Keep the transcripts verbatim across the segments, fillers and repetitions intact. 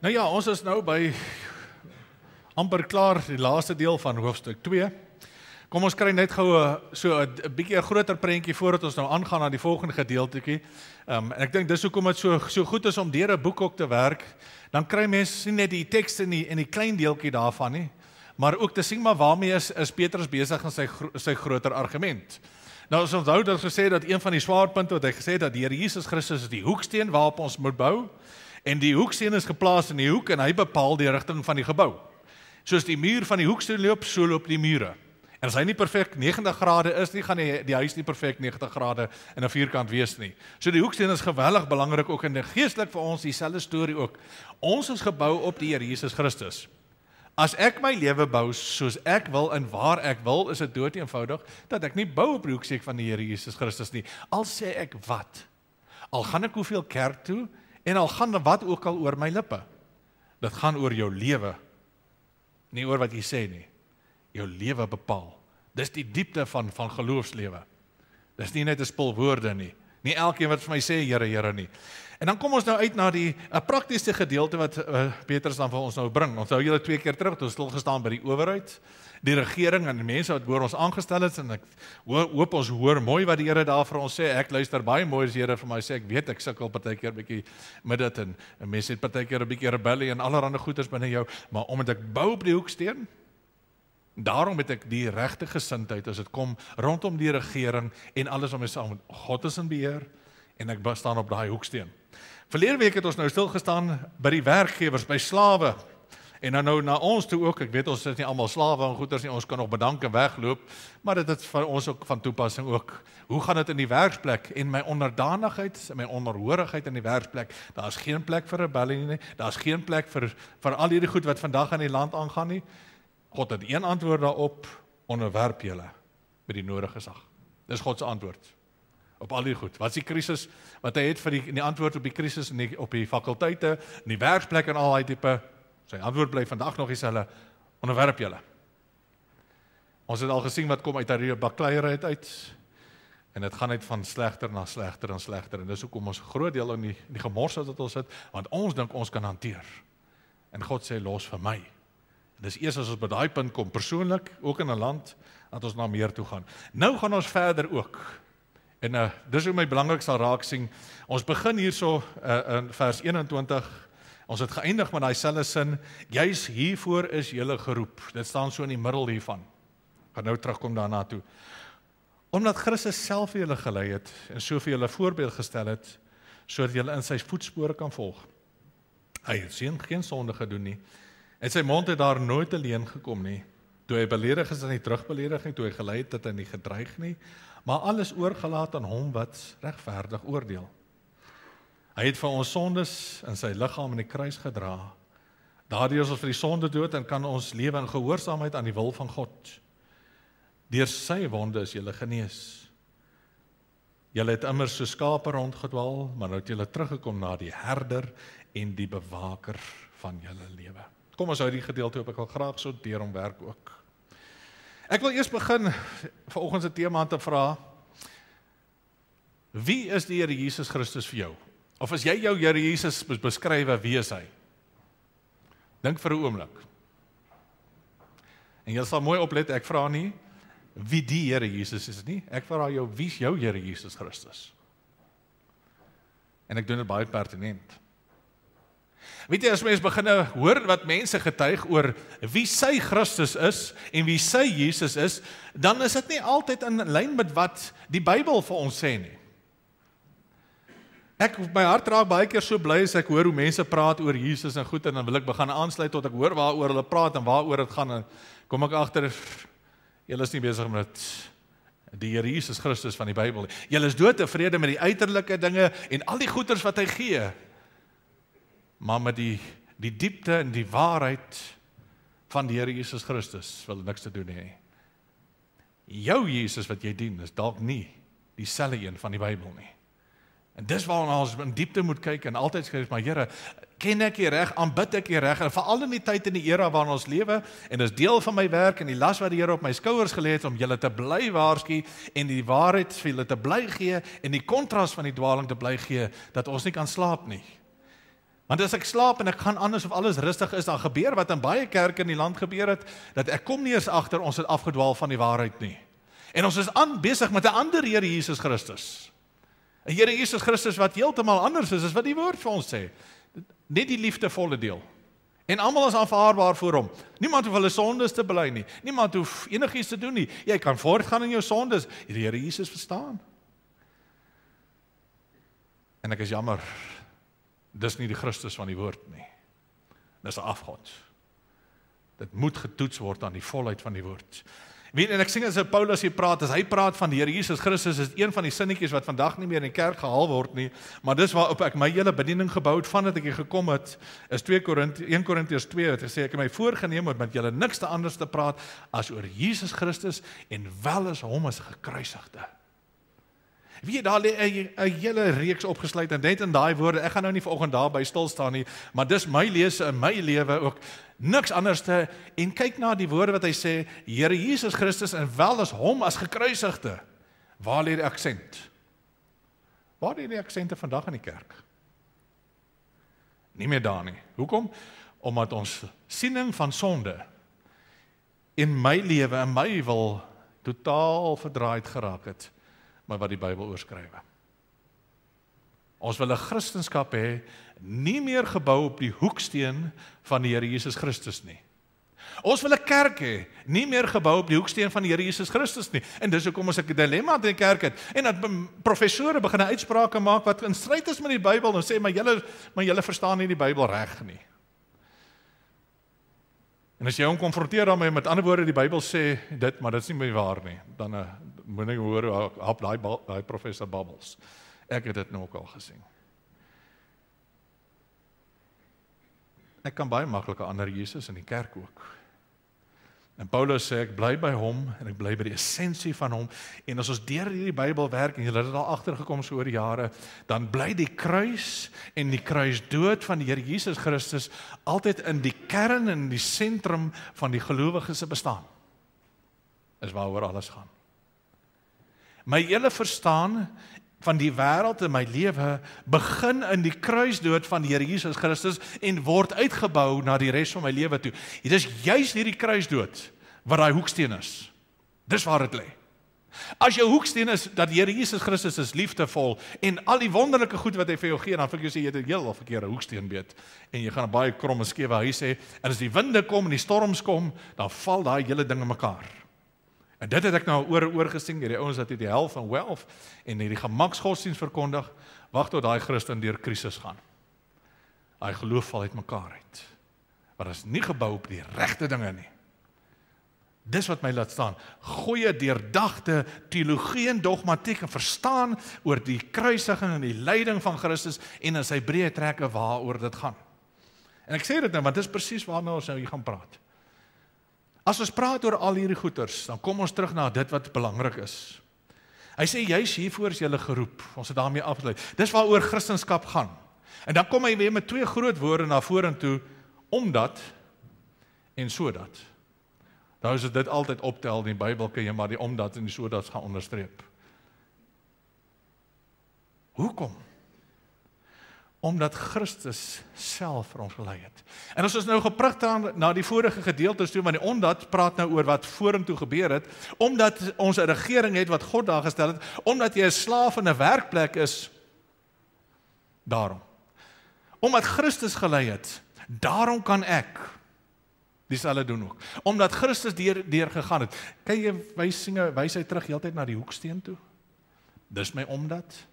Nou ja, ons is nou by amper klaar, die laaste deel van hoofstuk twee. Kom ons kry net gou 'n so 'n bietjie 'n groter prentjie voordat ons nou aangaan na die volgende gedeeltetjie. Um, en ek dink dis hoekom dit so so goed is om deur 'n boek ook te werk. Dan kry mense nie net die teks in die in die klein deeltjie daarvan nie, maar ook te sien maar waarmee is is Petrus besig in sy sy groter argument. Nou ons onthou dat gesê dat een van die swaarpunte wat hy gesê het dat die Here Jesus Christus is die hoeksteen waarop ons moet bou. En die hoeksteen is geplaas in die hoek en hy bepaal die rigting van die gebou. Soos die muur van die hoeksteen loop, so loop die mure. En as hy nie perfek negentig grade is nie, gaan die, die huis nie perfek negentig grade in 'n vierkant wees nie. So die hoeksteen is geweldig belangrik ook en geestelik vir ons dieselfde storie ook. Ons is gebou op die Here Jesus Christus. As ek my lewe bou soos ek wil en waar ek wil, is dit dood eenvoudig dat ek nie bou op die hoeksteen van die Here Jesus Christus nie. Al sê ek wat, al gaan ek hoeveel kerk toe, en al gaan wat ook al oor my lippe. Dit gaan oor jou lewe. Nie oor wat jy sê nie. Jou lewe bepaal. Dis die diepte van, van geloofslewe. Dis nie net 'n spul woorde nie. Nie elkeen wat vir my sê, Here, Here nie. En dan kom ons nou uit na die 'n praktiese gedeelte wat uh, Petrus dan vir ons nou bring. Ons hou julle twee keer terug, toe stil gestaan by die owerheid, die regering en die mense wat oor ons aangestel het, en ek hoop ons hoor mooi wat die Here daar vir ons sê. Ek luister baie mooi as die Here vir my sê, ek weet ek sukkel partykeer 'n bietjie met dit, en, en mense het partykeer 'n bietjie rebellie en allerlei goeders binne jou, maar omdat ek bou op die hoeksteen, daarom het ek die regte gesindheid as dit kom rondom die regering en alles om my saam. God is in beheer en ek staan op daai hoeksteen. Verlede week het ons nou stil gestaan by die werkgewers, by slawe. En nou, nou na ons toe ook, ek weet ons is nie almal slawe en goeders nie, ons kan nog bedank en wegloop, maar dit is vir ons ook van toepassing ook. Hoe gaan dit in die werksplek? En my onderdanigheid, my onderhorigheid in die werksplek, daar is geen plek vir rebellie nie, daar is geen plek vir, vir al hierdie goed wat vandag in die land aangaan nie. God het een antwoord daarop, onderwerp julle met die nodige gesag. Dis God se antwoord op al die goed. Wat is die krisis wat hy het vir die, die antwoord op die krisis in die, op die fakulteite, in die werksplek en al die tipe. Sy antwoord bly vandag nog dieselfde, onderwerp julle. Ons het al gesien wat kom uit die bakleierheid uit, en dit gaan uit van slegter na slegter en slegter, en dis hoekom ons groot deel in die, die gemors wat ons het, want ons dink ons kan hanteer. En God sê, los vir my. En dis eers as ons by daai punt kom, persoonlik, ook in 'n land, dat ons na meer toe gaan. Nou gaan ons verder ook. En uh, dis hoe my belangrik sal raak sien. Ons begin hierso uh, in vers eenentwintig. Ons het geëindig met daai selfde sin, juis hiervoor is julle geroep. Dit staan so in die middel hiervan. Gaan nou terugkom daarna toe. Omdat Christus self vir julle gelei het en so vir julle voorbeeld gestel het, sodat julle in sy voetspore kan volg. Hy het geen, geen sonde gedoen nie. En sy mond het daar nooit alleen gekom nie. Toe hy beledig is, het hy nie terugbeledig nie, toe hy gelei het, het hy nie gedreig nie, maar alles oorgelaat aan hom wat regverdig oordeel. Hy het vir ons sondes in sy liggaam in die kruis gedra. Daardeur is ons vir die sonde dood en kan ons lewe in gehoorsaamheid aan die wil van God. Deur sy wonde is julle genees. Julle het immers so skape rondgedwaal, maar nou het julle teruggekom na die herder en die bewaker van julle lewe. Kom ons hou die gedeelte op, ek wil graag so deur hom werk ook. Ek wil eers begin vanoggend se tema te vra, wie is die Here Jesus Christus vir jou? Of as jy jou Here Jesus beskryf, wie is hy? Dink vir 'n oomblik. En jy sal mooi oplet, ek vra nie wie die Here Jesus is nie, ek vra jou, wie is jou Here Jesus Christus? En ek doen dit baie pertinent. Weet jy, as mens begin hoor wat mense getuig oor wie sy Christus is en wie sy Jesus is, dan is dit nie altyd in lyn met wat die Bybel vir ons sê nie. Ek, my hart raak baie keer so bly as ek hoor hoe mense praat oor Jesus en goed, en dan wil ek begin aansluit tot ek hoor waaroor hulle praat en waaroor dit gaan, en kom ek agter, julle is nie besig met die Here Jesus Christus van die Bybel. Julle is doodtevrede met die uiterlike dinge en al die goeders wat hy gee, maar met die, die diepte en die waarheid van die Here Jesus Christus wil niks te doen hê. Jou Jesus wat jy dien is dalk nie dieselfde een van die Bybel nie. En dis waarna ons in diepte moet kyk en altyd skryf, maar Here, ken ek U reg, aanbid ek U reg, en veral in die tyd en die era waarin ons lewe, en dis deel van my werk en die las wat die Here op my skouers gelê het om julle te bly waarsku en die waarheid vir julle te bly gee en die kontras van die dwaling te bly gee, dat ons nie kan slaap nie. Want as ek slaap en ek gaan anders of alles rustig is, dan gebeur wat in baie kerke in die land gebeur het, dat ek kom nie eens agter ons het afgedwaal van die waarheid nie. En ons is aan besig met 'n ander Here Jesus Christus. 'n Here Jesus Christus wat heeltemal anders is as wat die woord vir ons sê. Net die liefdevolle deel. En almal is aanvaarbaar voor hom. Niemand hoef hulle sondes te bely nie. Niemand hoef enigiets te doen nie. Jy kan voortgaan in jou sondes. Die Here Jesus verstaan. En ek is jammer, dis nie die Christus van die woord nie. Dis 'n afgod. Dit moet getoets word aan die volheid van die woord. Weet, en ek sien as Paulus hier praat, as hy praat van die Here Jesus Christus, is een van die sinnetjies wat vandag nie meer in die kerk gehaal word nie, maar dis waarop ek my hele bediening gebou het, vandat ek hier gekom het, is twee Korintiërs, een Korintiërs twee, wat gesê, ek het my voorgenem om met julle niks te anders te praat, as oor Jesus Christus, en wel as hom as gekruisigde. Wie daar lê 'n hele reeks opgesluit, en net in daai woorde, ek gaan nou nie vanoggend daarby stil staan nie, maar dis my lese in my lewe ook, niks anders te, en kyk na die woorde wat hy sê, Here Jesus Christus, en wel as hom as gekruisigde. Waar lê die aksent? Waar lê die aksente vandag in die kerk? Nie meer daar nie. Hoekom? Omdat ons siening van sonde in my lewe, in my wil, totaal verdraaid geraak het, maar wat die Bybel oorskrywe. Ons wil 'n Christendom hê, nie meer gebou op die hoeksteen van die Here Jesus Christus nie. Ons wil 'n kerk hê, nie meer gebou op die hoeksteen van die Here Jesus Christus nie. En dis hoekom ons 'n dilemma in die kerk het. En dat professore begin uitsprake maak wat in stryd is met die Bybel en sê, maar julle, maar julle verstaan nie die Bybel reg nie. En as jy hom konfronteer daarmee, met ander woorde, die Bybel sê dit, maar dit is nie meer waar nie, dan uh, moet ek hoor, hap daai daai professor babbels. Ek het dit nou ook al gesien. Ek kan baie maklik 'n ander Jesus in die kerk ook. En Paulus sê, ek bly by hom, en ek bly by die essensie van hom, en as ons deur hierdie Bybel werk, en julle het al agtergekom so oor die jare, dan bly die kruis, en die kruisdood van die Here Jesus Christus, altyd in die kern, en die sentrum van die gelowige se bestaan. Is waaroor alles gaan. My hele verstaan van die wêreld in my lewe begin in die kruisdood van die Here Jesus Christus en word uitgebou na die res van my lewe toe. Dit is juis hierdie kruisdood wat daai hoeksteen is. Dis waar dit lê. As jou hoeksteen is dat die Here Jesus Christus is liefdevol en al die wonderlike goed wat hy vir jou gee, dan vir jou sê jy het 'n heel of verkeerde hoeksteen beet en jy gaan 'n baie krom en skewe huis hê en as die winde kom en die storms kom, dan val daai hele ding in mekaar. En dit het ek nou oor oor gesien, die ouens wat die hel van wealth en die gemaksgodsdienst verkondig, wag tot daai Christen deur krisis gaan. Daai geloof val uit mekaar uit. Maar dit is nie gebou op die regte dinge nie. Dis wat my laat staan. Goeie deurdagte teologie en dogmatiek en verstaan oor die kruisiging en die lyding van Christus en in sy breë trekke waaroor dit gaan. En ek sê dit nou, want dit is presies waarna ons nou hier gaan praat. As ons praat oor al hierdie goeters, dan kom ons terug na dit wat belangrik is. Hy sê, juis hiervoor is julle geroep. Ons het daarmee afgesluit. Dis waaroor Christendom gaan. En dan kom hy weer met twee groot woorde na vorentoe, omdat en sodat. Nou is dit altyd optel in die Bybel, kan jy maar die omdat en die sodat gaan onderstreep. Hoekom? Omdat Christus self vir ons gelei het. En as ons nou gepraat het na die vorige gedeeltes toe, want die omdat praat nou oor wat vorentoe gebeur het, omdat ons 'n regering het wat God daar gestel het, omdat jy 'n slaaf in 'n werkplek is, daarom. Omdat Christus gelei het, daarom kan ek dieselfde doen ook. Omdat Christus deur, deur gegaan het. Kan jy wys, wys hy terug heeltyd na die hoeksteen toe? Dis my omdat.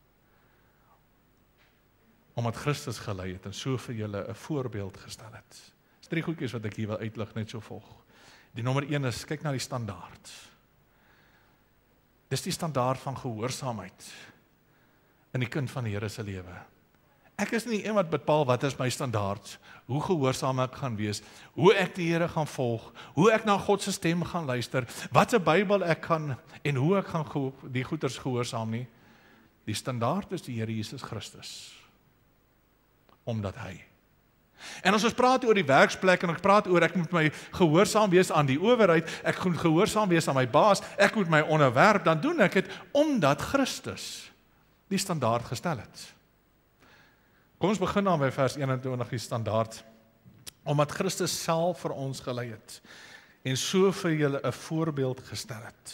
Omdat Christus gelei het en so vir julle 'n voorbeeld gestel het. Dis drie goedjies wat ek hier wil uitlig, net so volg. Die nommer een is, kyk na die standaard. Dis die standaard van gehoorsaamheid in die kind van die Here se lewe. Ek is nie een wat bepaal wat is my standaard, hoe gehoorsaam ek gaan wees, hoe ek die Here gaan volg, hoe ek na God se stem gaan luister, wat 'n Bybel ek gaan en hoe ek gaan die goeders gehoorsaam nie. Die standaard is die Here Jesus Christus. Omdat hy. En as ons praat oor die werksplek en ek praat oor ek moet my gehoorsaam wees aan die owerheid, ek moet gehoorsaam wees aan my baas, ek moet my onderwerp, dan doen ek dit omdat Christus die standaard gestel het. Kom ons begin dan by vers eenentwintig, die standaard. Omdat Christus self vir ons gelei het, en so vir julle 'n voorbeeld gestel het.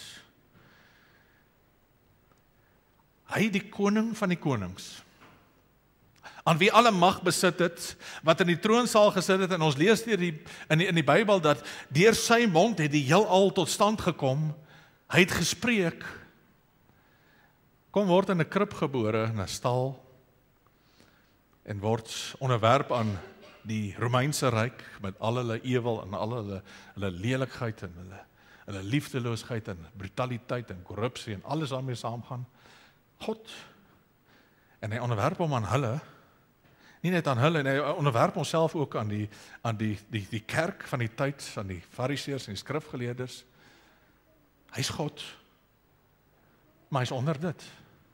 Hy die koning van die konings, aan wie alle mag besit het, wat in die troonsaal gesit het, en ons lees deur die, in, die, in die Bybel, dat deur sy mond het die heelal tot stand gekom, hy het gespreek, kom word in 'n krib gebore, in 'n stal, en word onderwerp aan die Romeinse ryk, met al hulle ewel, en al hulle, hulle lelikheid, en hulle, hulle liefdeloosheid, en brutaliteit, en korrupsie, en alles daarmee saamgaan, God, en hy onderwerp hom aan hulle, nie net aan hulle, en hy onderwerp homself ook aan die, aan die, die, die kerk van die tyd, aan die fariseërs en die skrifgeleerders. Hy's God, maar hy's onder dit.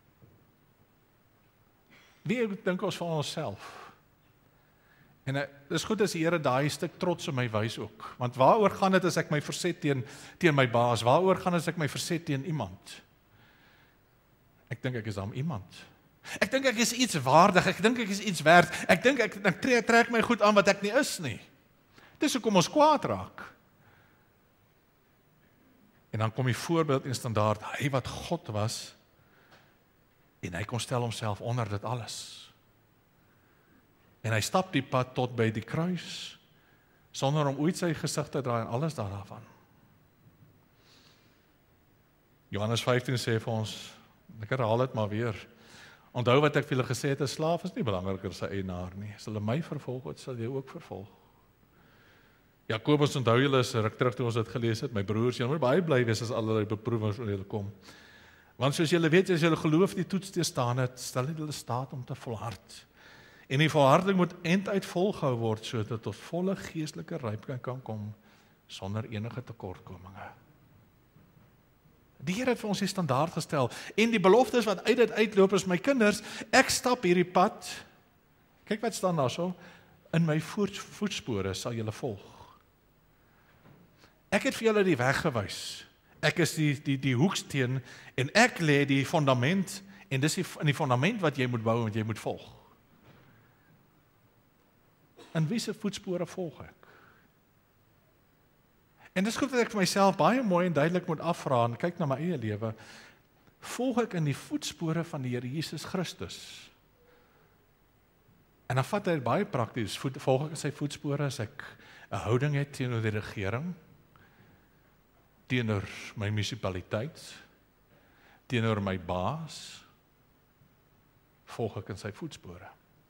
Wie dink ons van onsself? En dit is goed as die Here daai stuk trots in my wys ook, want waaroor gaan dit as ek my verset teen, teen my baas? Waaroor gaan dit as ek my verset teen iemand? Ek dink ek is dan iemand. Ek dink ek is iets waardig, ek dink ek is iets werd, ek dink ek, ek trek, trek my goed aan wat ek nie is nie. Dis hoekom ons kwaad raak. En dan kom die voorbeeld en standaard, hy wat God was, en hy kon stel homself onder dit alles. En hy stap die pad tot by die kruis, sonder om ooit sy gesig te draai en alles daarvan. Johannes vyftien sê vir ons, ek herhaal dit maar weer, onthou wat ek vir julle gesê het, 'n slaaf is nie belangriker as sy eienaar nie. As hulle my vervolg het, sal jy ook vervolg. Jakobus, onthou julle, is ruk terug toe ons dit gelees het, my broers, julle moet baie bly wees as allerlei beproewings oor julle kom. Want soos julle weet, as julle geloof die toets te staan het, stel dit julle staat om te volhard. En die volharding moet einduit volgehou word, sodat dit tot volle geestelike rypheid kan kom, sonder enige tekortkominge. Die Here het vir ons die standaard gestel, en die beloftes wat uit dit uitloop is, my kinders, ek stap hierdie pad, kyk wat staan daar so, in my voet, voetspore sal julle volg. Ek het vir julle die weg gewys, ek is die, die, die hoeksteen, en ek lê die fundament, en dis die, in die fundament wat jy moet bou, en jy moet volg. In wie se voetspore volg ek? En dis goed dat ek vir myself baie mooi en duidelik moet afvra, en kyk na my eie lewe, volg ek in die voetspore van die Here Jesus Christus? En dan vat hy dit baie prakties, volg ek in sy voetspore as ek 'n houding het teenoor die regering, teenoor my munisipaliteit, teenoor my baas, volg ek in sy voetspore.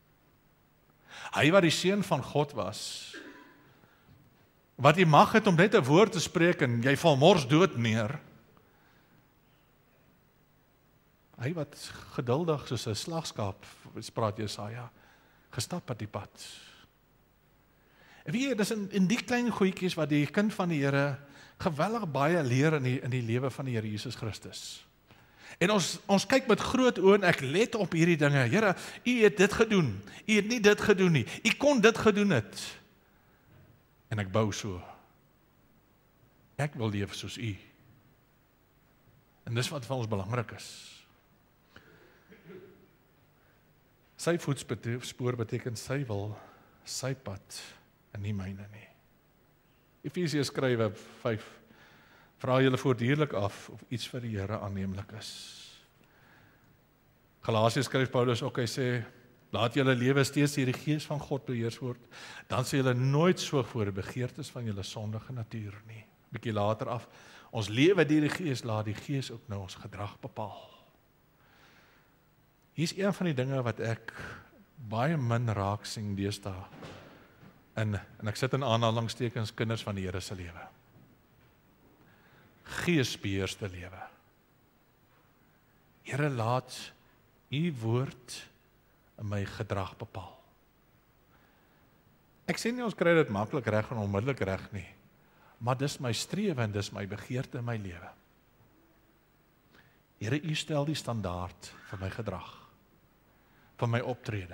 Hy wat die seun van God was, wat die mag het om net 'n woord te spreek en jy val mors dood neer. Hy wat geduldig soos 'n slagskaap, praat Jesaja, gestap het die pad. En weet jy, dis in, in die klein goedjies wat die kind van die Here geweldig baie leer in die, in die lewe van die Here Jesus Christus. En ons, ons kyk met groot oë en ek let op hierdie dinge. Here, U het dit gedoen, U het nie dit gedoen nie, U kon dit gedoen het. En ek bou so. Ek wil leef soos U. En dis wat vir ons belangrik is. Sy voetspoor beteken sy wil, sy pad, en nie myne nie. Efesiërs skrywe vyf, vra julle voortdurend af of iets vir die Here aanneemlik is. Galasiërs skryf Paulus ook, hy sê, laat julle lewe steeds deur die Gees van God beheers word, dan sal julle nooit soog voor die begeertes van julle sondige natuur nie. Bietjie later af, ons lewe deur die Gees, laat die Gees ook nou ons gedrag bepaal. Hier is een van die dinge wat ek baie min raak sien deesdae, en, en ek sit in aanhalingstekens kinders van die Here se lewe. Geesbeheerste lewe. Here, laat U woord in my gedrag bepaal. Ek sê nie ons kry dit maklik reg en onmiddellik reg nie, maar dis my strewe en dis my begeerte in my lewe. Here, U stel die standaard vir my gedrag, vir my optrede.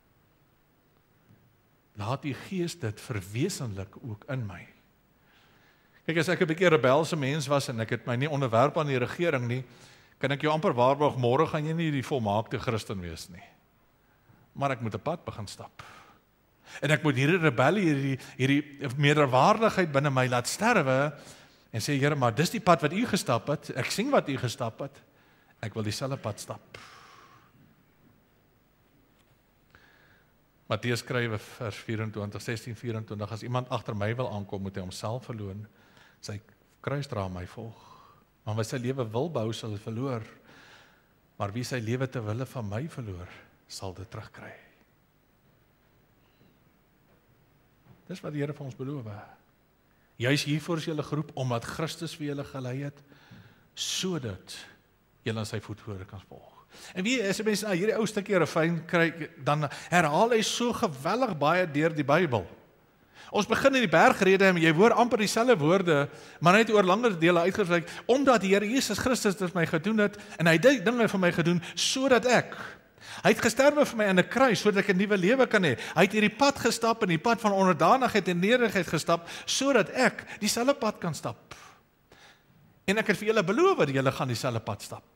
Laat U Gees dit verwesenlik ook in my. Kyk, as ek 'n bietjie rebelse mens was en ek het my nie onderwerp aan die regering nie, kan ek jou amper waarborg, môre gaan jy nie die volmaakte Christen wees nie. maar ek moet 'n pad begin stap. En ek moet hierdie rebellie, hierdie, hierdie meerderwaardigheid binne my laat sterwe, en sê, Here, maar dis die pad wat u gestap het, ek sien wat u gestap het, ek wil dieselfde pad stap. Matteus skrywe vers vyf-en-twintig, sestien vyf-en-twintig, as iemand agter my wil aankom, moet hy homself verloon, sy kruis dra my volg. Maar wie sy lewe wil bou, sal dit verloor, maar wie sy lewe ter wille van my verloor, sal dit terugkry. Dis wat die Here vir ons beloof. Juis hiervoor is julle geroep, omdat Christus vir julle gelei het, sodat julle aan sy voetspore kan volg. En wie, as jy mense na hierdie ou stukkie refrein kry, dan herhaal hy so geweldig baie deur die Bybel. Ons begin in die bergrede en jy hoor amper dieselfde woorde, maar net oor langer dele uitgewerk, omdat die Here Jesus Christus dit vir my gedoen het, en hy het dinge vir my gedoen, sodat ek, hy het gesterwe vir my in 'n kruis, sodat ek 'n nuwe lewe kan hê. Hy het hierdie pad gestap, en die pad van onderdanigheid en nederigheid gestap, sodat ek dieselfde pad kan stap. En ek het vir julle beloof dat julle gaan dieselfde pad stap.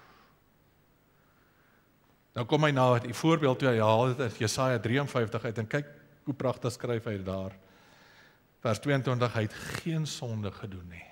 Nou kom hy na die voorbeeld toe hy haal dit uit Jesaja drie en vyftig uit, en kyk hoe pragtig skryf hy daar. Vers twee-en-twintig, hy het geen sonde gedoen nie.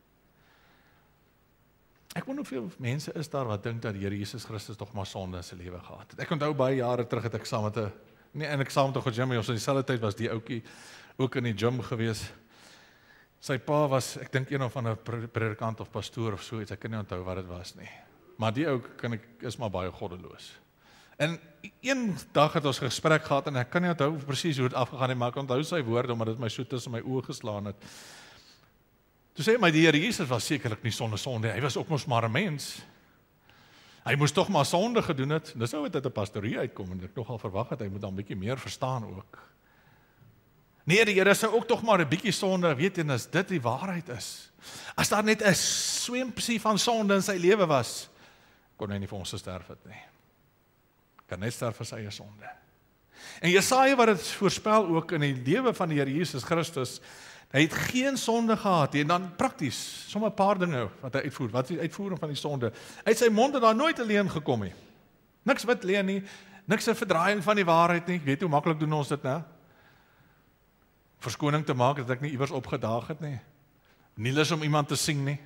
Ek wonder hoeveel mense is daar wat dink dat die Here Jesus Christus tog maar sonde in sy lewe gehad het. Ek onthou baie jare terug het ek saam met 'n nee, en ek saam met 'n gym, ons in dieselfde tyd was die ouetjie ook in die gym gewees. Sy pa was, ek dink een of ander predikant of pastoor of so iets, ek kan nie onthou wat dit was nie. Maar die ou kan ek is maar baie goddeloos. En een dag het ons gesprek gehad, en ek kan nie onthou presies hoe dit afgegaan het, maar ek onthou sy woorde, omdat dit my so tussen my oë geslaan het. Toe sê my, die Here Jesus was sekerlik nie sonder sonde, hy was ook mos maar 'n mens. Hy moes tog maar sonde gedoen het. Dis nou het uit 'n pastorie uitkom, en ek nogal verwag het, hy moet dan 'n bietjie meer verstaan ook. Nee, die Here sou ook tog maar 'n bietjie sonde, weet jy, as dit die waarheid is. As daar net 'n swempsie van sonde in sy lewe was, kon hy nie vir ons gesterf het nie. Kan net sterf vir sy eie sonde. En Jesaja wat dit voorspel ook in die lewe van die Here Jesus Christus, hy het geen sonde gehad nie, en dan prakties, sommer 'n paar dinge wat hy uitvoer, wat die uitvoering van die sonde, uit sy mond het daar nooit 'n leuen gekom nie. Niks wat leuen nie, niks 'n verdraaiing van die waarheid nie, weet hoe maklik doen ons dit nou? Verskoning te maak dat ek nie iewers opgedaag het nie, nie lus om iemand te sien nie,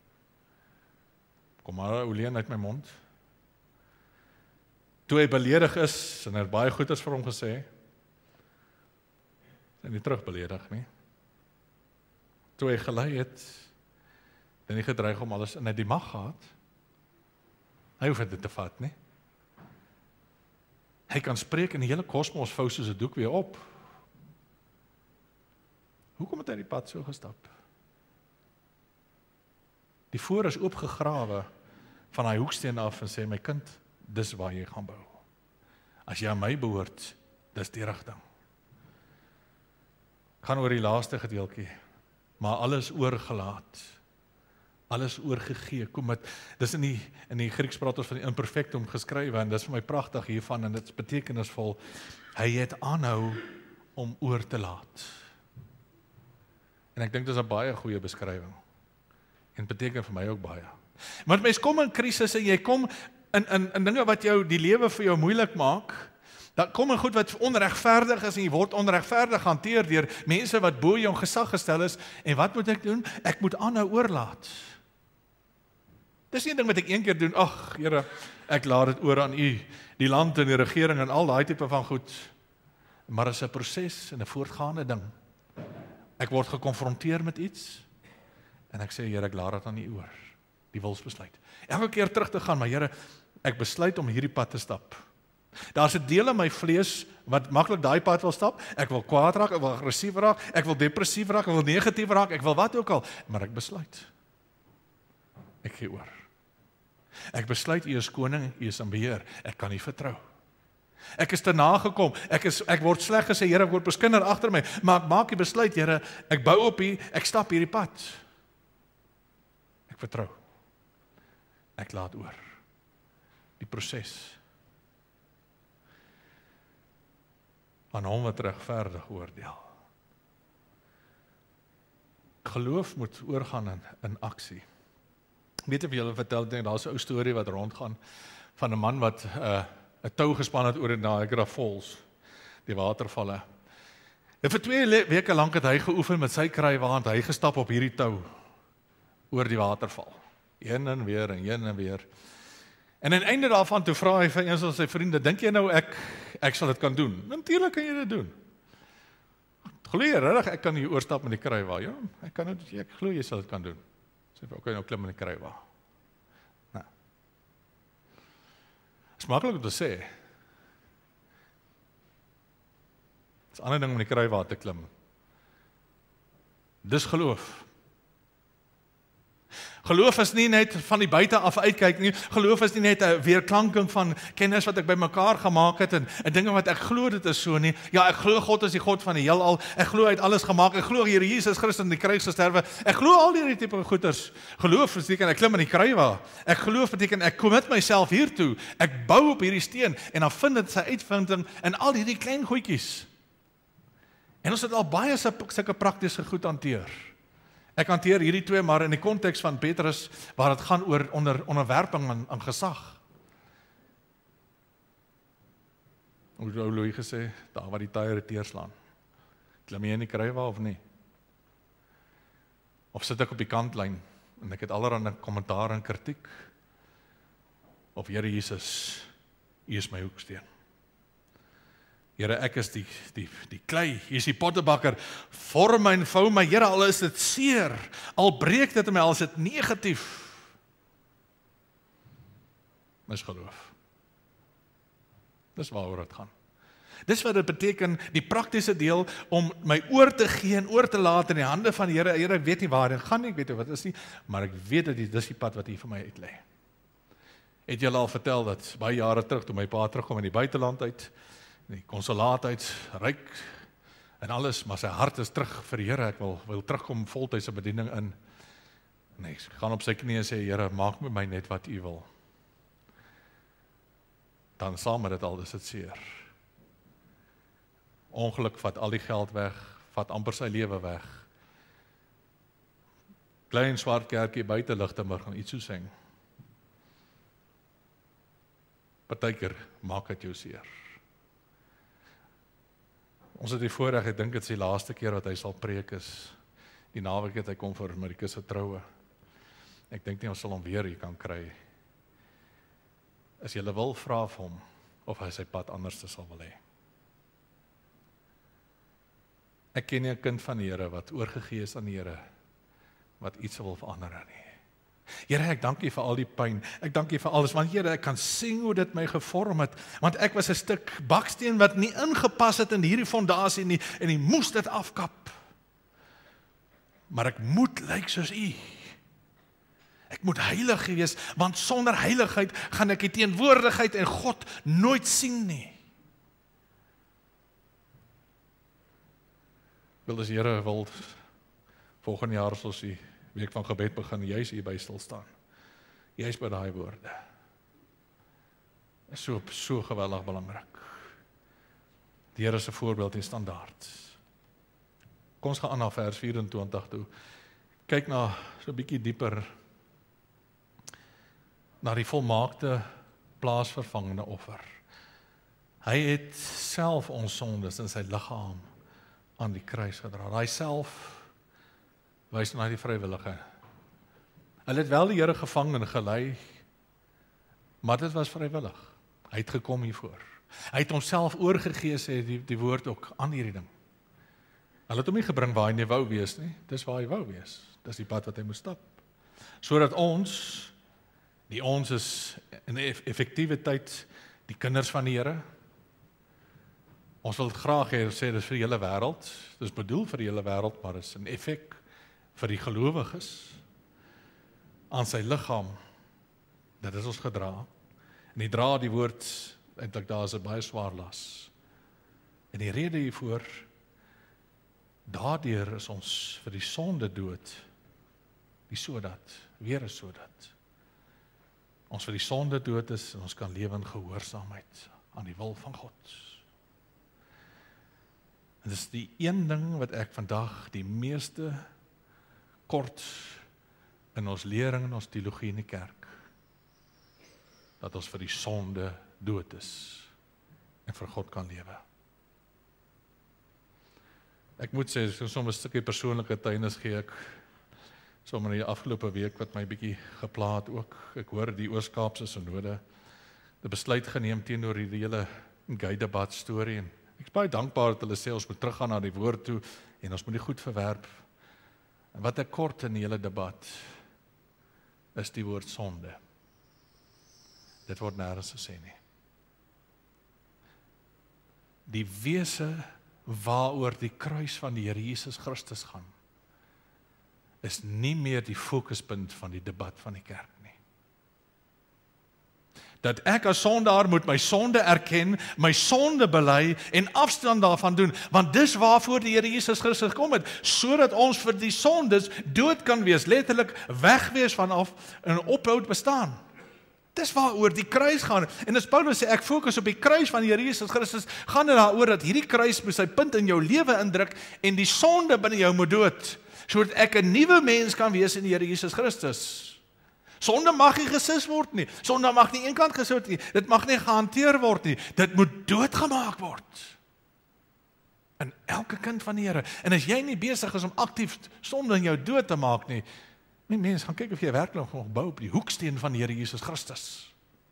kom maar 'n leuen uit my mond. Toe hy beledig is, en hy het baie goeders vir hom gesê, en nie terug beledig nie. Toe hy gelei het, en hy gedreig om alles, en hy het die mag gehad, hy hoef dit te vat nie. Hy kan spreek en die hele kosmos vou soos 'n doek weer op. Hoekom het hy die pad so gestap? Die voor is oopgegrawe van hy hoeksteen af en sê, my kind, dis waar jy gaan bou. As jy aan my behoort, dis die rigting. Ek gaan oor die laaste gedeeltjie, maar alles oorgelaat, alles oorgegee, kom met, dis in die, in die Grieks praat ons van die imperfectum geskrywe, en dis vir my pragtig hiervan, en dit is betekenisvol, hy het aanhou om oor te laat. En ek dink dis 'n baie goeie beskrywing, en beteken vir my ook baie. Want mens kom in krisis, en jy kom in, in, in dinge wat jou die lewe vir jou moeilik maak, dan kom in goed wat onregverdig is, en jy word onregverdig hanteer deur mense wat bo jou gesag gestel is, en wat moet ek doen? Ek moet aanhou oorlaat. Dis nie 'n ding wat ek een keer doen, ag, Here, ek laat dit oor aan u, die land en die regering en al daai tipe van goed, maar is 'n proses en 'n voortgaande ding. Ek word gekonfronteer met iets, en ek sê, Here, ek laat dit aan u oor, die wilsbesluit. Elke keer terug te gaan, maar Here, ek besluit om hierdie pad te stap. Daar's 'n deel in my vlees wat maklik daai pad wil stap. Ek wil kwaad raak, ek wil aggressief raak, ek wil depressief raak, ek wil negatief raak, ek wil wat ook al, maar ek besluit. Ek gee oor. Ek besluit, u is koning, u is in beheer. Ek kan u vertrou. Ek is te nagekom. Ek is ek word sleg gesê, Here, ek word beskinder agter my, maar ek maak die besluit, Here, ek bou op u, ek stap hierdie pad. Ek vertrou. Ek laat oor. Die proses. Aan hom wat regverdig oordeel. Geloof moet oorgaan in, in aksie. Weet jy of julle vertel, denk, daar is 'n ou storie wat rondgaan van 'n man wat 'n uh, 'n tou gespan het oor die Niagara Falls, die watervalle. En vir twee weke lank het hy geoefen met sy krywa, en hy gestap op hierdie tou oor die waterval. Heen en weer en heen en weer. En aan die einde daarvan toe vra hy vir een van sy vriende, dink jy nou ek ek sal dit kan doen? Natuurlik kan jy dit doen. Glo jy regtig ek kan hier oorstap met die krywa? Ja, ek kan dit, ek glo jy sal dit kan doen. Sê vir, okay, nou klim in die krywa. Nou. Is maklik om te sê. Dis 'n ander ding om in die krywa te klim. Dis geloof. Geloof is nie net van die buite af uitkyk nie. Geloof is nie net 'n weerklanking van kennis wat ek bymekaar gemaak het en, en dinge wat ek glo dit is so nie. Ja, ek glo God is die God van die heelal. Ek glo hy het alles gemaak. Ek glo Here Jesus Christus in die kruis gesterwe. Ek glo al hierdie tipe goeders. Geloof beteken ek klim in die krywa. Ek geloof beteken ek commit myself hiertoe. Ek bou op hierdie steen en dan vind dit sy uitvinding in al hierdie klein goedjies. En ons het al baie sulke praktiese goed hanteer. Ek hanteer hierdie twee maar in die konteks van Petrus, waar dit gaan oor onder, onderwerping aan, aan gesag. Hoe het ou Louis gesê, daar waar die tye teerslaan. Klim jy in die krywa of nie? Of sit ek op die kantlyn, en ek het allerhande kommentaar en kritiek, of Here Jesus, U is my hoeksteen. Here, ek is die, die, die klei, hier is die pottebakker, vorm my en vou my, Here, al is dit seer, al breek dit in my, al is dit negatief. Dis geloof. Dis waaroor dit gaan. Dis wat dit beteken, die praktiese deel, om my oor te gee en oor te laat in die hande van die Here. Here, ek weet nie waar dit gaan nie, ek weet nie wat is nie, maar ek weet dat dis die pad wat hier vir my uitlei. Het julle al vertel dat, baie jare terug, toe my pa terugkom in die buiteland uit, die konsulaat uit, ryk en alles, maar sy hart is terug vir die Here, ek wil, wil terugkom voltydse bediening in. Nee, ek gaan op sy knieë en sê, Here, maak met my net wat U wil. Dan saam met dit al is dit seer. Ongeluk vat al die geld weg, vat amper sy lewe weg. Klein swart kerkie buite Lichtenburg gaan iets so sing. Partykeer maak dit jou seer. Ons het die voorreg, ek dink dit is die laaste keer wat hy sal preek is. Die naweek het hy kom vir Marika se troue. Ek dink nie ons sal hom weer hier kan kry. As jy wil vra vir hom, of hy sy pad anders te sal wil hê. Ek ken nie 'n kind van die Here wat oorgegee is aan die Here, wat iets wil verander nie. Here, ek dank U vir al die pyn, ek dank U vir alles, want Here, ek kan sien hoe dit my gevorm het, want ek was 'n stuk baksteen wat nie ingepas het in hierdie fondasie nie, en U moes dit afkap. Maar ek moet lyk soos U. Ek moet heilig wees, want sonder heiligheid gaan ek die teenwoordigheid en God nooit sien nie. Wil as Here wil, volgende jaar sal ons die week van gebed begin, juis hier by stil staan. Juis by daai woorde. Is so, so geweldig belangrik. Die Here is 'n voorbeeld en standaard. Kom ons gaan aan na vers vyf-en-twintig toe. Kyk na so 'n bietjie dieper na die volmaakte plaasvervangende offer. Hy het self ons sondes in sy liggaam aan die kruis gedra. Hy self wys na die vrywillige. Hulle het wel die Here gevang en gelei, maar dit was vrywillig. Hy het gekom hiervoor. Hy het homself oorgegee, sê die, die woord ook, aan hierdie ding. Hulle het hom nie gebring waar hy nie wou wees nie, dis waar hy wou wees. Dis die pad wat hy moes stap. Sodat ons, die ons is in effektiewe tyd die kinders van die Here. Ons wil graag hê, sê dis vir die hele wêreld. Dis bedoel vir die hele wêreld, maar is 'n effek vir die gelowiges aan sy liggaam. Dit is ons gedra. En die dra die woord, eintlik daar is 'n baie swaar las. En die rede hiervoor, daardeur is ons vir die sonde dood, die sodat, weer is sodat, ons vir die sonde dood is, en ons kan lewe in gehoorsaamheid aan die wil van God. En dis die een ding wat ek vandag die meeste kort in ons lering en ons teologie in die kerk, dat ons vir die sonde dood is en vir God kan lewe. Ek moet sê, so soms 'n stukkie persoonlike tuienis gee ek sommer in die afgelope week wat my bietjie gepla het ook. Ek hoor die Oos-Kaapse Synode die besluit geneem teenoor die hele gay debat storie en ek is baie dankbaar dat hulle sê ons moet teruggaan na die woord toe en ons moet die goed verwerp. En wat ek kort in die hele debat is die woord sonde. Dit word nêrens gesê nie. Die wese waaroor die kruis van die Here Jesus Christus gaan, is nie meer die fokuspunt van die debat van die kerk nie. Dat ek as sondaar moet my sonde erken, my sonde bely en afstand daarvan doen, want dis waarvoor die Here Jesus Christus gekom het, sodat ons vir die sondes dood kan wees, letterlik wegwees vanaf en ophou bestaan. Dis waaroor die kruis gaan. En as Paulus sê, ek fokus op die kruis van die Here Jesus Christus, gaan dit daaroor dat hierdie kruis moet sy punt in jou lewe indruk en die sonde binne jou moet dood, sodat ek 'n nuwe mens kan wees in die Here Jesus Christus. Sonde mag nie gesis word nie. Sonde mag nie eenkant gesit word nie. Dit mag nie gehanteer word nie. Dit moet doodgemaak word. In elke kind van die Here. En as jy nie besig is om aktief sonde in jou dood te maak nie, my mens, gaan kyk of jy werklik nog bou op die hoeksteen van die Here Jesus Christus.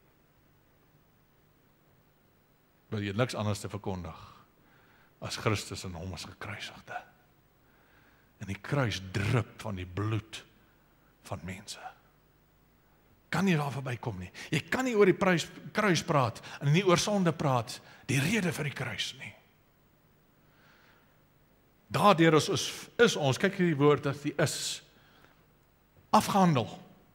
Wil jy niks anders te verkondig as Christus en hom as gekruisigde. En die kruis drup van die bloed van mense. Kan nie daar verbykom nie. Jy kan nie oor die pruis, kruis praat en nie oor sonde praat, die rede vir die kruis nie. Daardeur is, is, is ons, kyk hierdie woord dat die is, afgehandel.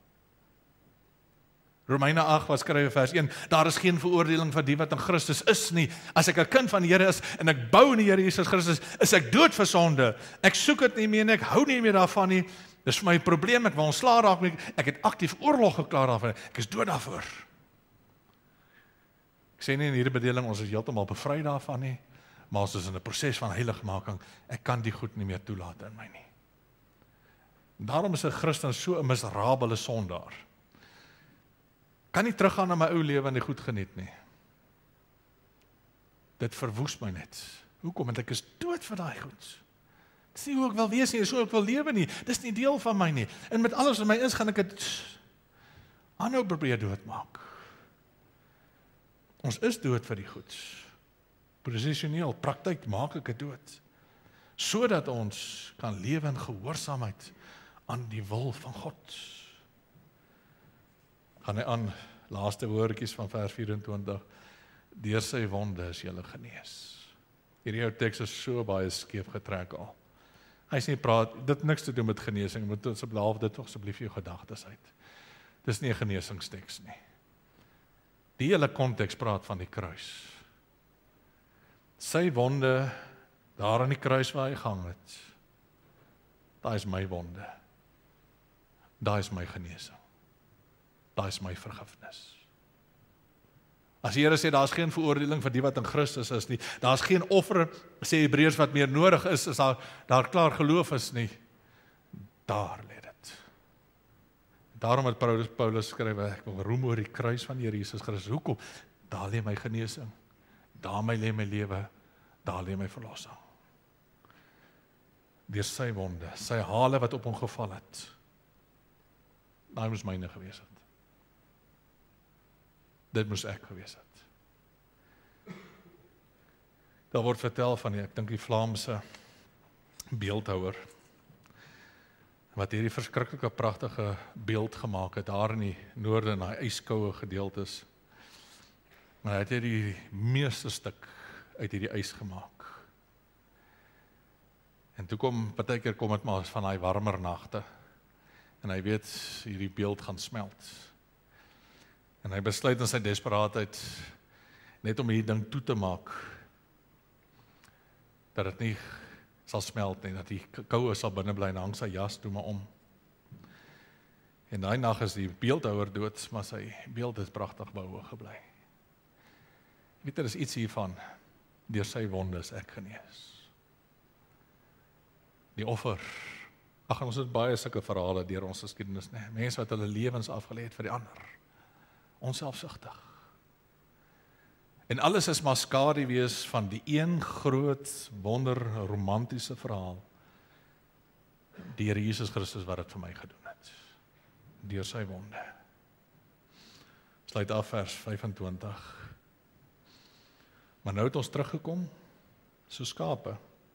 Romeine agt wat skryf vers een, daar is geen veroordeling vir die wat in Christus is nie. As ek 'n kind van die Here is en ek bou in die Here Jesus Christus, is ek dood vir sonde. Ek soek dit nie meer en ek hou nie meer daarvan nie. Dis vir my 'n probleem, ek wil ontslae raak, ek het aktief oorlog geklaar daarvan. Ek is dood daarvoor. Ek sê nie in hierdie bedeling ons is heeltemal bevry daarvan nie, maar ons is in 'n proses van heiligmaking. Ek kan die goed nie meer toelaat in my nie. Daarom is 'n Christen so 'n miserabele sondaar. Kan nie teruggaan na my ou lewe en die goed geniet nie. Dit verwoes my net. Hoekom? Want ek is dood vir daai goed. Dis nie hoe ek wil wees nie, dis hoe ek wil lewe nie. Dis nie deel van my nie. En met alles wat my is, gaan ek dit aanhou probeer doodmaak. Ons is dood vir die goed. Posisioneel, praktyk maak ek dit dood. Sodat ons kan lewe in gehoorsaamheid aan die wil van God. Gaan hy aan, laaste woordjies van vers vyf-en-twintig, deur sy wonde is julle genees. Hierdie ou teks is so baie skeef getrek al. Hy sê praat, dit niks te doen met genesing, moet asseblief dit asseblief jou gedagtes uit. Dis nie 'n genesingsteks nie. Die hele konteks praat van die kruis. Sy wonde, daar aan die kruis waar hy gehang het, daai is my wonde. Daai is my genesing. Daai is my vergifnis. As die Here sê, daar is geen veroordeling vir die wat in Christus is nie, daar is geen offer, sê Hebreërs, wat meer nodig is, as daar, daar klaar geloof is nie, daar lê dit. Daarom het Paulus, Paulus skryf, ek wil roem oor die kruis van die Here Jesus Christus. Hoekom? Daar lê my genesing, daar my lê my lewe, daar lê my verlossing. Deur sy wonde, sy hale wat op hom geval het, daai moes myne gewees het. Dit moes ek gewees het. Daar word vertel van die, ek dink die Vlaamse beeldhouer, wat hierdie verskriklike pragtige beeld gemaak het, daar in die noorde, in die yskoue gedeeltes. Maar hy het hierdie meeste stuk uit hierdie ys gemaak. En toe kom, partykeer kom het maar van die warmer nagte, en hy weet, hierdie beeld gaan smelt. En hy besluit in sy desperaatheid, net om hierdie ding toe te maak, dat het nie sal smelt nie, dat die koue sal binne bly, en hang sy jas toe maar om. En daai nag is die beeldhouer dood, maar sy beeld is pragtig behoue gebly. Weet jy, er is iets hiervan, deur sy wonde is ek genees. Die offer, ag, ons het baie sulke verhale deur ons geskiedenis, nee, mense wat hulle lewens afgelê het vir die ander. Onselfsugtig. En alles is maar skaduwees van die een groot, wonder, romantiese verhaal. Die Here Jesus Christus wat dit vir my gedoen het. Deur sy wonde. Sluit af vers vyf-en-twintig. Maar nou het ons teruggekom, so skape.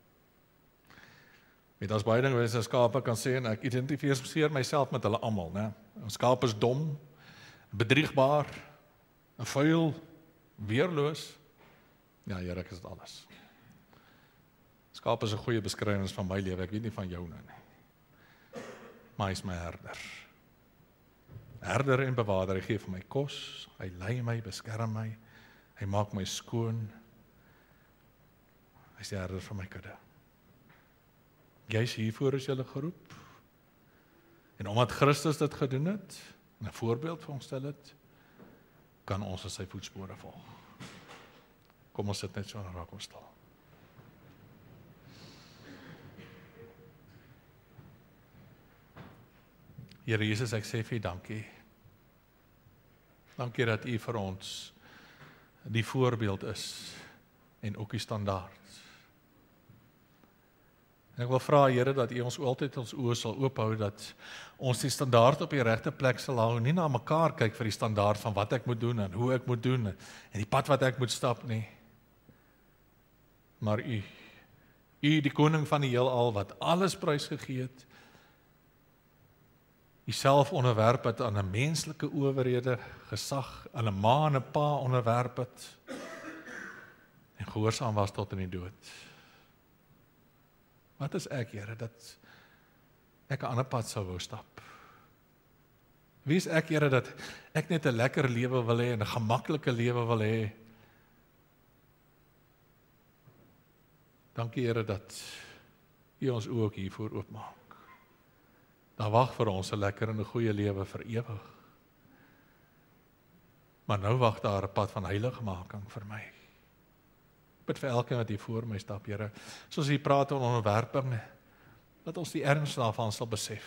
Weet, as baie dinge wat 'n skape kan sê, en ek identifiseer myself met hulle almal, né? 'n Skaap is dom, bedriegbaar, 'n vuil, weerloos. Ja, Here, ek is dit alles. Skaap is 'n goeie beskrywing van my lewe, ek weet nie van jou nou nie. Maar hy is my herder. Herder en bewaarder, hy gee vir my kos, hy lei my, beskerm my, hy maak my skoon. Hy is die herder van my kudde. Jy's hiervoor is julle geroep. En omdat Christus dit gedoen het, en 'n voorbeeld vir ons stel het, kan ons in sy voetspore volg. Kom ons sit net so en raak ons stil. Here Jesus, ek sê vir U dankie. Dankie dat U vir ons die voorbeeld is en ook die standaard. En ek wil vra, Here, dat U ons altyd ons oë sal oophou, dat ons die standaard op die regte plek sal hou, nie na mekaar kyk vir die standaard van wat ek moet doen en hoe ek moet doen en die pad wat ek moet stap nie. Maar U, U die koning van die heelal wat alles prysgegee het, U self onderwerp het aan 'n menslike owerhede, gesag, aan 'n ma en 'n pa onderwerp het en gehoorsaam was tot in die dood. Wat is ek, Here, dat ek 'n ander pad sou wou stap? Wie is ek, Here, dat ek net 'n lekker lewe wil hê en 'n gemaklike lewe wil hê? Dankie, Here, dat U ons oë ook hiervoor oopmaak. Daar wag vir ons 'n lekker en 'n goeie lewe vir ewig. Maar nou wag daar 'n pad van heiligmaking vir my. Ek bid vir elkeen wat hier voor my stap, Here, soos U praat oor onderwerping, dat ons die erns daarvan sal besef.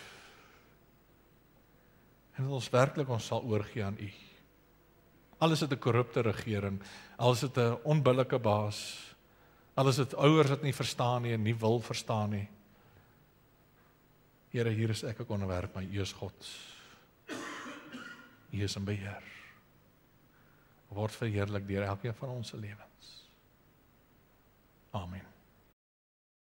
En dat ons werklik ons sal oorgee aan U. Alles het 'n korrupte regering, alles het 'n onbillike baas, alles het ouers wat nie verstaan nie en nie wil verstaan nie. Here, hier is ek ook onderwerp, maar U is God. U is in beheer. Word verheerlik deur elkeen van ons se lewens. Amen.